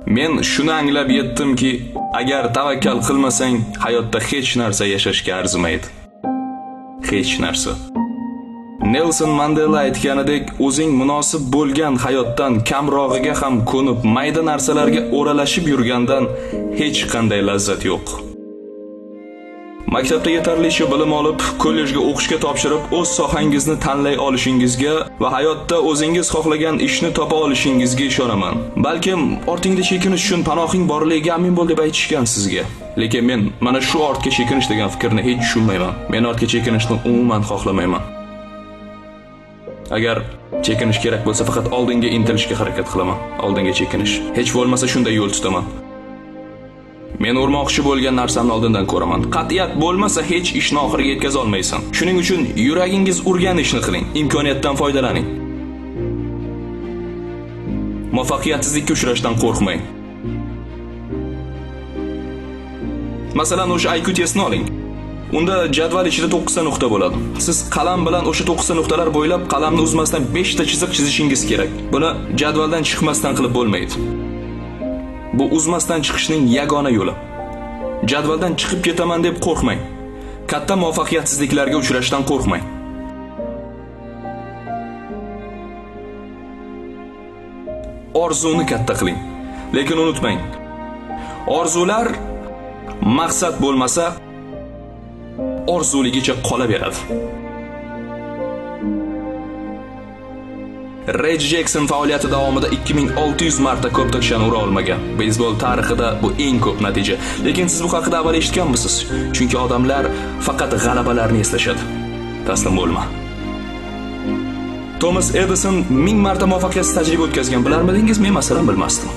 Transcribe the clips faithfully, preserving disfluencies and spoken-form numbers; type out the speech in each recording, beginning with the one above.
Men shuni anglab yetdimki, agar tavakkal qilmasang, hayotda hech narsa yashashga arzimaydi. Hech narsa. Nelson Mandela aytganidek, o'zing munosib bo'lgan hayotdan kamrog'iga ham ko'nib, mayda narsalarga o'ralashib yurgandan hech qanday lazzat yo'q. Maktabda yetarlicha bilim olib, kollejga o'qishga topshirib, o'z sohangizni tanlay olishingizga va hayotda o'zingiz xohlagan ishni topa olishingizga ishonaman. Balkim ortingda chekinish uchun panohing borligiga amin bo'l deb aytishgan sizga. Lekin men mana shu ortga chekinish degan fikrni hech tushunmayman. Men ortga chekinishni umuman xohlamayman. Agar chekinish kerak bo'lsa, faqat oldinga intilishga harakat qilaman. Oldinga chekinish. Hech bo'lmasa shunday yo'l tutaman. Men urmoqchi bo'lgan narsamni oldindan ko'raman. Qat'iyat bo'lmasa hech ishni oxiriga yetkaza olmaysan. Shuning uchun yuragingiz urgan ishni qiling, imkoniyatdan foydalaning. Muvaffaqiyatsizlikka uchrashdan qo'rqmang. Masalan, o'sha I Q testini oling. Unda jadval ichida to'qqiz ta nuqta bo'ladi. Siz qalam bilan o'sha to'qqiz ta nuqtalar bo'ylab qalamni uzmasdan besh ta chiziq chizishingiz kerak. Buni jadvaldan chiqmasdan qilib bo'lmaydi. Bu uzmasdan chiqishning yagona yo'li. Jadvaldan chiqib ketaman deb qo'rqmang. Katta muvaffaqiyatsizliklarga uchrashdan qo'rqmang. Orzuni katta qiling. Lekin unutmang, orzular maqsad bo'lmasa, orzuligicha qolaveradi. Ray Jackson faoliyati davomida ikki ming olti yuz marta ko'p nishon ura olmagan. Beysbol tarixida bu eng ko'p natija. Lekin siz bu haqida avval eshitganmisiz? Chunki odamlar faqat g'alabalarni eslashadi. Taslim bo'lma. Thomas Edison ming marta muvaffaqiyatsiz tajriba o'tkazgan. Bilarmidingiz? Men masalan bilmasdim.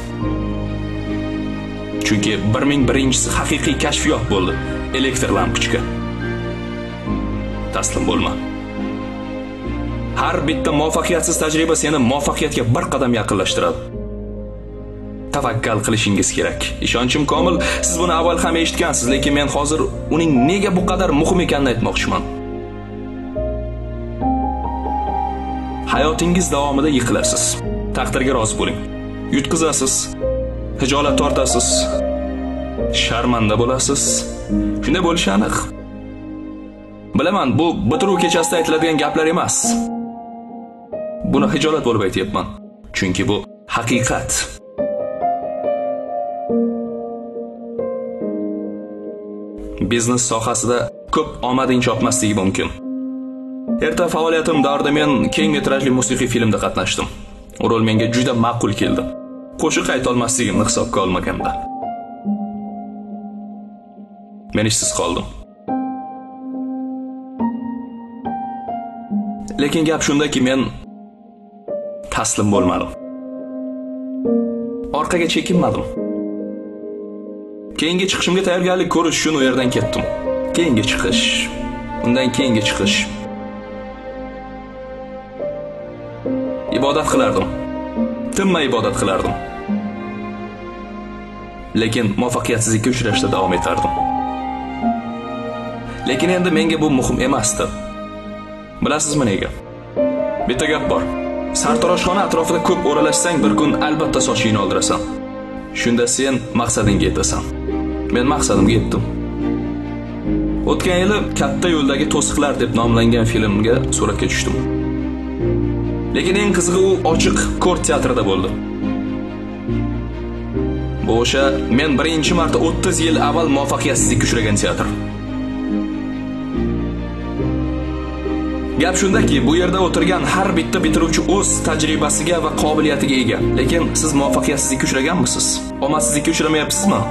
Chunki bir ming birinchisi haqiqiy kashfiyot bo'ldi. Elektr lampochka. Taslim bo'lma. Har bitta muvaffaqiyatsiz tajriba seni muvaffaqiyatga bir qadam yaqinlashtiradi. Tavakkal qilishingiz kerak. Ishonchim komil, siz buni avval ham eshitgansiz, lekin men hozir uning nega bu qadar muhim ekanini aytmoqchiman. Hayotingiz davomida yiqilasiz. Taqdirga rozi bo'ling. Yutqizasiz. Hijolat tortasiz. Sharmanda bo'lasiz. Shunday bo'lishi aniq. Bilaman, bu bitiruv kechasida aytiladigan gaplar emas. Buni hijolat bo'lib aytyapman. Chunki bu haqiqat. Biznes sohasida ko'p omading chopmasligi mumkin. Erta faoliyatim davrida men keng metrajli musiqiy filmda qatnashdim. Rol menga juda ma'qul keldi. Qo'shiq ayta olmasligimni hisobga olmaganda. Men ishsiz qoldim. Lekin gap shundaki, men taslim bo'lmadim. Orqaga chekinmadim. Keyingi chiqishimga tayyorgarlik ko'rish uchun u yerdan ketdim. Keyingi chiqish, undan keyingi chiqish. Ibodat qilardim. Tinmay ibodat qilardim. Lekin muvaffaqiyatsizlikka uchrashda davom etardim. Lekin endi menga bu muhim emasdi. Bilasizmi nega? Bitta gap bor. Sartaroshxona atrofida ko'p o'ralashsang, bir kun albatta sochingni oldirasan. Shunda sen maqsadingga yetasan. Men maqsadimga yetdim. O'tgan yili Katta yo'ldagi to'siqlar deb nomlangan filmga suratga tushdim. Lekin eng qizig'i u ochiq Kort teatrida bo'ldi. Bu o'sha men birinchi marta o'ttiz yil avval muvaffaqiyatsizlikka uchragan teatr. Gap shundaki, bu yerda o'tirgan har bitta bitiruvchi o'z tajribasiga va qobiliyatiga ega. Lekin siz muvaffaqiyatsizlikka uchraganmisiz? Omadsizlikka uchramayapsizmi?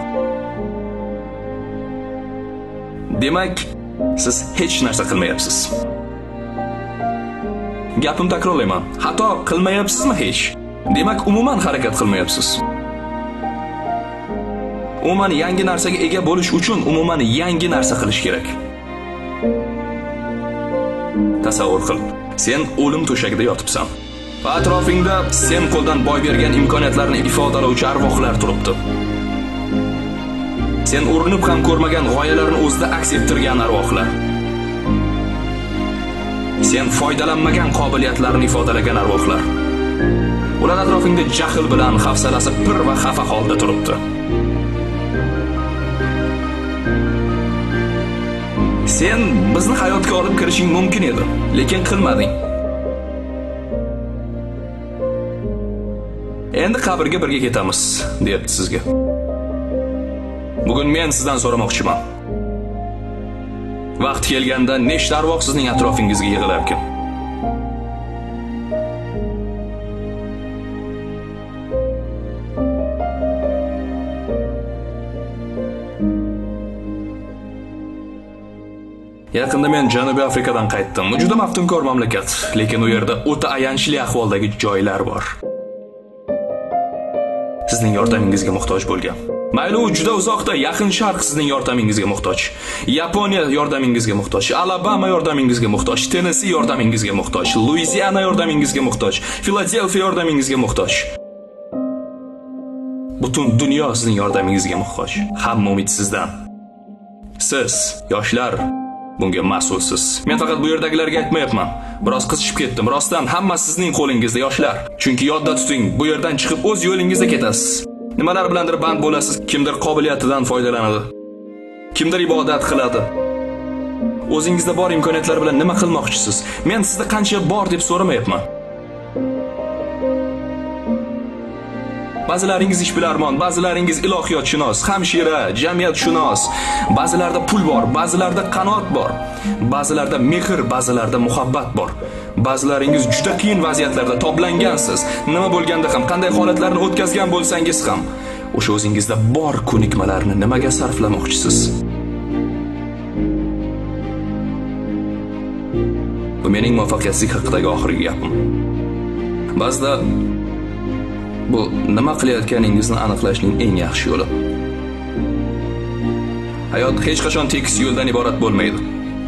Demak, siz hech narsa qilmayapsiz. Gapim takrorlayman. Xato qilmayapsizmi hech? Demak, umuman harakat qilmayapsiz. Umuman yangi narsaga ega bo'lish uchun umuman yangi narsa qilish kerak. Tasavvur qil. Sen o'lim to'shagida yotibsan. Va atrofingda sen qo'ldan boy bergan imkoniyatlarni ifodalovchi arvohlar turibdi. Sen urinib ham ko'rmagan g'oyalarni o'zida aks ettirgan arvohlar. Sen foydalanmagan qobiliyatlarni ifodalagan arvohlar. Ular atrofingda jahl bilan hafsalasi pir va xafa holda turibdi. Sen bizni hayotga olib kirishing mumkin edi, lekin qilmading. Endi qabrga birga ketamiz, deyapti sizga. Bugun men sizdan so'ramoqchiman. Vaqt kelganda nechta arvoh sizning atrofingizga yig'ilarkan? Yaqinda men Janubiy Afrikadan qaytdim. Juda maftunkor mamlakat, lekin u yerda o'ta ayanchli ahvoldagi joylar bor. Sizning yordamingizga muhtoj bo'lgan. Mayli u juda uzoqda, Yaqin Sharq sizning yordamingizga muhtoj. Yaponiya yordamingizga muhtoj. Alabama yordamingizga muhtoj. Tennessee yordamingizga muhtoj. Louisiana yordamingizga muhtoj. Philadelphia yordamingizga muhtoj. Butun dunyo sizning yordamingizga muhtoj. Hamma umid sizdan. Siz, yoshlar, bunga mas'ulsiz. Men faqat bu yerdagilarga aytmayapman. Biroz qizishib ketdim. Rostdan hamma sizning qo'lingizda, yoshlar. Chunki yodda tuting, bu yerdan chiqib o'z yo'lingizda ketasiz. Nimalar bilandir band bo'lasiz, kimdir qobiliyatidan foydalanadi. Kimdir ibodat qiladi. O'zingizda bor imkoniyatlar bilan nima qilmoqchisiz? Men sizda qancha bor deb so'ramayapman. Ba'zilaringiz ishbilarmon, ba'zilaringiz ilohiyotshunos, hamshira, jamiyatshunos, ba'zilarda pul bor, ba'zilarda qanoat bor, ba'zilarda mehr, ba'zilarda muhabbat bor. Ba'zilaringiz juda qiyin vaziyatlarda toblangansiz. Nima bo'lganda ham, qanday holatlarni o'tkazgan bo'lsangiz ham, o'sha o'zingizda bor ko'nikmalarni nimaga sarflamoqchisiz? Bu mening muvaffaqiyatsizlik haqidagi oxirgi gapim. Ba'zida bu nima qilayotganingizni aniqlashning eng yaxshi yo'li. Hayot hech qachon tekis yo'ldan iborat bo'lmaydi.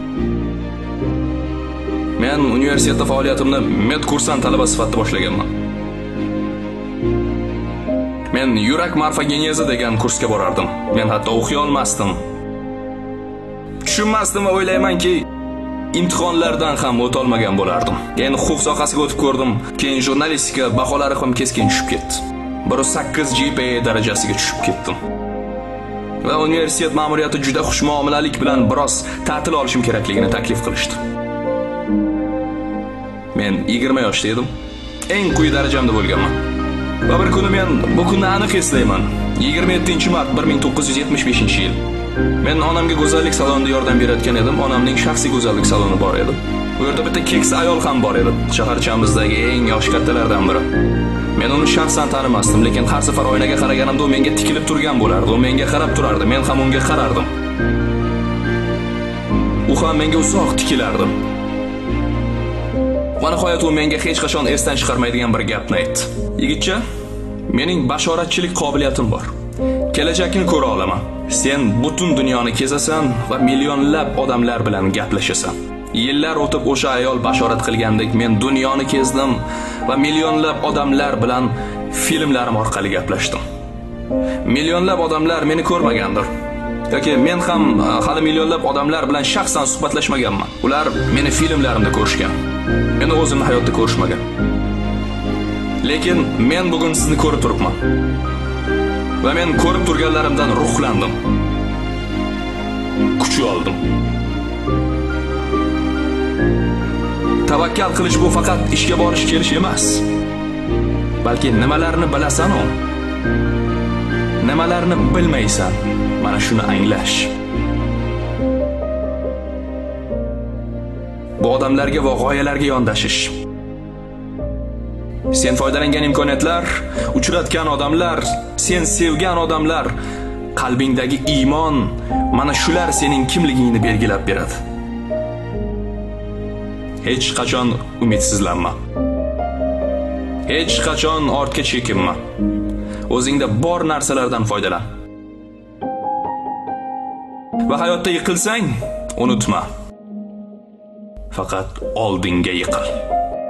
Men universitetda faoliyatimni medkursant talaba sifatida boshlaganman. Men yurak morfogenezi degan kursga borardim. Men hatto o'qiy olmasdim. Tushunmasdim va o'ylaymanki, imtihonlardan ham o'ta olmagan bo'lardim. Keyin huquq sohasiga o'tib ko'rdim, keyin jurnalistika baholari ham keskin tushib ketdi. bir nuqta sakkiz G P A darajasiga tushib ketdim. Va universitet ma'muriyati juda xushmuomalalik bilan biroz ta'til olishim kerakligini taklif qilishdi. Men yigirma yoshda edim. Eng quyi darajamda bo'lganman. Va bir kuni men bu kunni aniq eslayman. yigirma yettinchi mart bir ming to'qqiz yuz yetmish beshinchi yil. Men onamga go'zallik salonida yordam berayotgan edim. Onamning shaxsiy go'zallik saloni bor edi. Bu yerda bitta keksa ayol ham bor edi. Shaharchamizdagi eng yosh kattalardan biri. Men uni shaxsan tanimasdim, lekin har safar oynaga qaraganimda u menga tikilib turgan bo'lardi. U menga qarab turardi, men ham unga qarardim. U ham menga uzoq tikilardi. Va nihoyat u menga hech qachon esdan chiqarmaydigan bir gapni aytdi. Yigitcha, mening bashoratchilik qobiliyatim bor. Kelajakni ko'ra olaman. Sen butun dunyoni kezasan va millionlab odamlar bilan gaplashasan. Yillar o'tib o'sha ayol bashorat qilgandek men dunyoni kezdim va millionlab odamlar bilan filmlarim orqali gaplashdim. Millionlab odamlar meni ko'rmagandir. yoki men ham hali millionlab odamlar bilan shaxsan suhbatlashmaganman. Ular meni filmlarimda ko'rishgan. Meni o'zimni hayotda ko'rishmagan. Lekin men bugun sizni ko'rib turibman. Va men ko'rib turganlarimdan ruhlandim. Kuch oldim. Tavakkal qilish bu faqat ishga borish kelish emas. Balki nimalarni bilasan-u, nimalarni bilmaysan, mana shuni anglash. Bu odamlarga va g'oyalarga yondashish. Sen foydalangan imkoniyatlar, uchratgan odamlar, sen sevgan odamlar, qalbingdagi iymon, mana shular sening kimligingni belgilab beradi. Hech qachon umidsizlanma. Hech qachon ortga chekinma. O'zingda bor narsalardan foydalan. Va hayotda yiqilsang, unutma. Faqat oldinga yiqil.